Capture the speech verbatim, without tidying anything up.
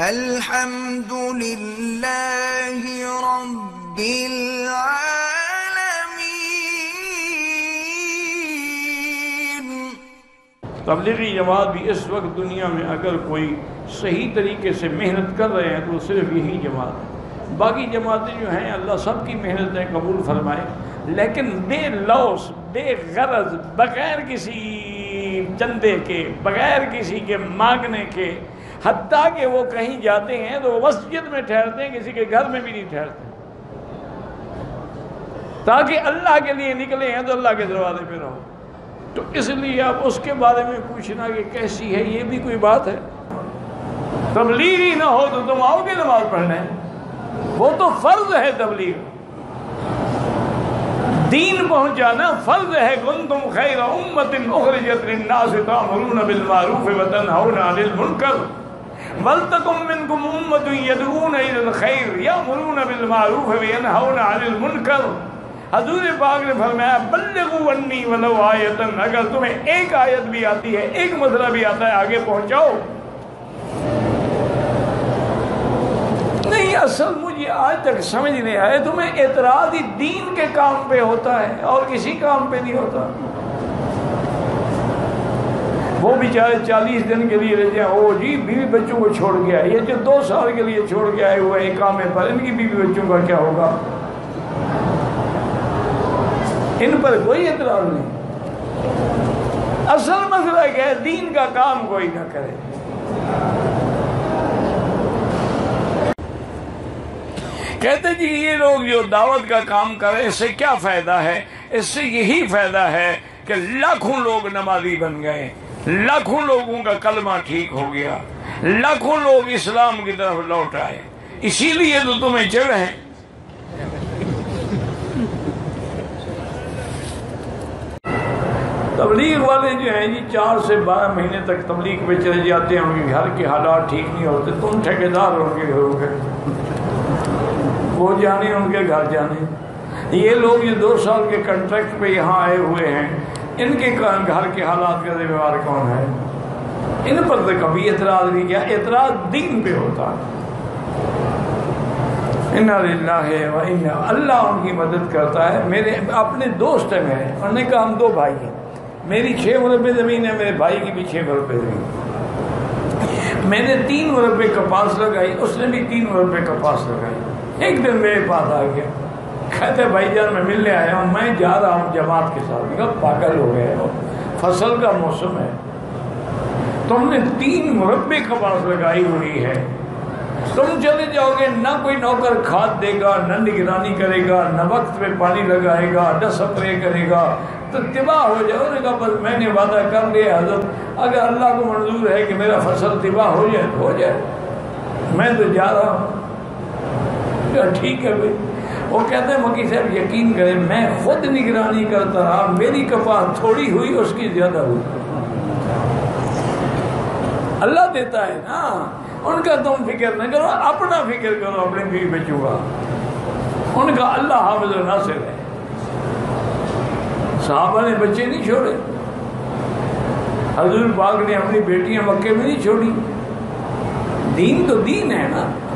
الحمد للہ رب العالمین۔ تبلیغی جماعت بھی اس وقت دنیا میں اگر کوئی صحیح طریقے سے محنت کر رہے ہیں تو صرف یہی جماعت ہے۔ باقی جماعتیں جو ہیں اللہ سب کی محنتیں قبول فرمائے، لیکن بے لوث بے غرض بغیر کسی چندے کے بغیر کسی کے مانگنے کے، حتیٰ کہ وہ کہیں جاتے ہیں تو وہ مسجد میں ٹھہرتے ہیں، کسی کے گھر میں بھی نہیں ٹھہرتے، تاکہ اللہ کے لیے نکلے ہیں تو اللہ کے دروازے پہ رہو۔ تو اس لیے آپ اس کے بارے میں پوچھنا کہ کیسی ہے، یہ بھی کوئی بات ہے؟ تبلیغ ہی نہ ہو تو تم آؤ گے نماز پڑھنے؟ وہ تو فرض ہے، تبلیغ دین پہنچانا فرض ہے۔ کنتم خیر امۃ اخرجت للناس تأمرون بالمعروف وتنہون عن المنکر ولتکن منکم امۃ یدعون الی الخیر یأمرون بالمعروف وینہون عن المنکر۔ حضور پاک نے فرمایا بلغوا عنی ولو آیۃ، اگر تمہیں ایک آیت بھی آتی ہے، ایک مسئلہ بھی آتا ہے، آگے پہنچاؤ۔ نہیں، اصل مجھے آج تک سمجھ نہیں آئے، تمہیں اعتراض ہی دین کے کام پہ ہوتا ہے اور کسی کام پہ نہیں ہوتا۔ وہ بیچارے چالیس دن کے لیے رہتے ہیں، وہ جی بیوی بچوں کو چھوڑ کے آئے، یہ جو دو سال کے لیے چھوڑ کے آئے ہوئے اقامے پر، ان کی بیوی بچوں کا کیا ہوگا؟ ان پر کوئی اعتراض نہیں۔ اصل مسئلہ کیا ہے؟ دین کا کام کوئی نہ کرے۔ کہتے جی یہ لوگ جو دعوت کا کام کریں اس سے کیا فائدہ ہے؟ اس سے یہی فائدہ ہے کہ لاکھوں لوگ نمازی بن گئے، لاکھوں لوگوں کا کلمہ ٹھیک ہو گیا، لاکھوں لوگ اسلام کی طرف لوٹ آئے، اسی لیے تو تمہیں چڑھ ہیں۔ تبلیغ والے جو ہیں جی چار سے بارہ مہینے تک تبلیغ پہ چلے جاتے ہیں، ان کے گھر کے حالات ٹھیک نہیں ہوتے، تم ٹھیکیدار ان کے گھروں کے، وہ جانے ان کے گھر جانے۔ یہ لوگ جو دو سال کے کنٹریکٹ پہ یہاں آئے ہوئے ہیں، ان کے گھر کے حالات کا ذمہ دار کون ہے؟ ان پر تو کبھی اعتراض نہیں کیا، اعتراض دین پہ ہوتا ہے۔ انا للہ و انا، اللہ ان کی مدد کرتا ہے۔ میرے اپنے دوست ہیں میرے، انہوں نے کہا ہم دو بھائی ہیں، میری چھ مربع زمین ہے، میرے بھائی کی بھی چھ مربع زمین، میں نے تین مربع کپاس لگائی، اس نے بھی تین مربع کپاس لگائی۔ ایک دن میرے پاس آ گیا، کہتے بھائی جان میں ملنے آیا ہوں، میں جا رہا ہوں جماعت کے ساتھ۔ میں کہا پاگل ہو گئے ہو، فصل کا موسم ہے، تم نے تین مربع کپاس لگائی ہوئی ہے، تم چلے جاؤ گے، نہ کوئی نوکر کھاد دے گا، نہ نگرانی کرے گا، نہ وقت پہ پانی لگائے گا، نہ سپرے کرے گا، تو تباہ ہو جائے۔ انہوں نے کہا بس میں نے وعدہ کر لیا حضرت، اگر اللہ کو منظور ہے کہ میرا فصل تباہ ہو جائے تو ہو جائے، میں تو جا رہا ہوں۔ ٹھیک ہے بھائی۔ وہ کہتے ہیں مکی صاحب یقین کریں میں خود نگرانی کرتا رہا، میری کپاس تھوڑی ہوئی، اس کی زیادہ ہوئی۔ اللہ دیتا ہے نا، ان کا تم فکر نہ کرو، اپنا فکر کرو اپنے بیوی بچوں کا، ان کا اللہ حافظ و ناصر ہے۔ صحابہ نے بچے نہیں چھوڑے، حضور پاک نے اپنی بیٹیاں مکے میں نہیں چھوڑی۔ دین تو دین ہے نا۔